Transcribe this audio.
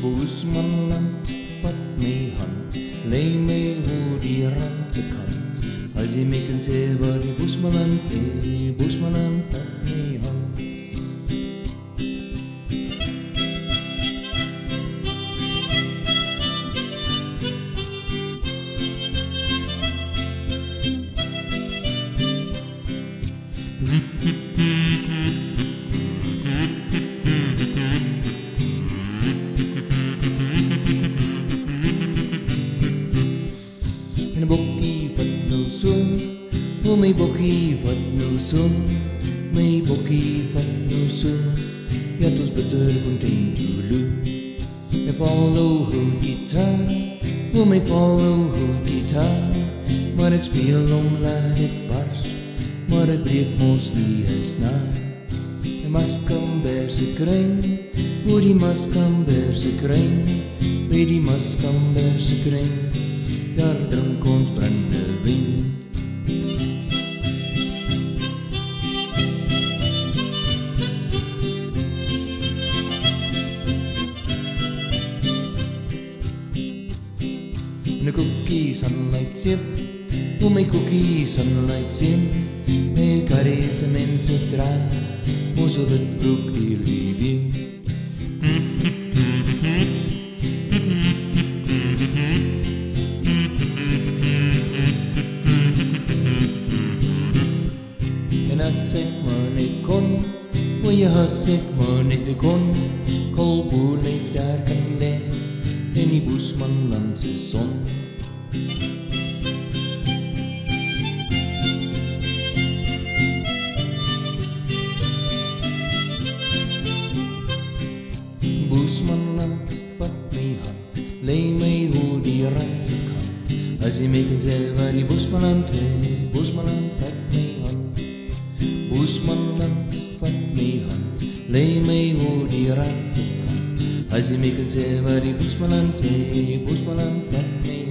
Boesmanland, vat my hand, lei my hoe die randse kant. As jy my kan sê waar die Boesmanland lê, Boesmanland, vat my hand. En bokkie vat nou so, oh my bokkie vat nou so, my bokkie vat nou so. Ja, het ons bitter fontein toeloe. My follow hoe gitaar, oh my follow hoe gitaar. Maar ek speel laat ek bars, maar ek breek mos nie een snaar. Die maskamberse kruin, oh die maskamberse kruin, by die maskamberse kruin. Daar drink ons brandewijn. En 'n koekie sunlight seep, oh my koekie sunlight seep. My karrie se mense dra, ons op het broek die review. En as ek maar net kon, o ja, as ek maar net kon, Kolboer leef daar kan lê, in die Boesmanland se son. Boesmanland, vat my hand, lei my hoe die randse kant. As jy my kan sê waar die Boesmanland lê, Boesmanland, vat my hand. Boesmanland, vat my hand, lei my hoe die randse kant. As jy my kan sê waar die Boesmanland lê, Boesmanland, vat my hand.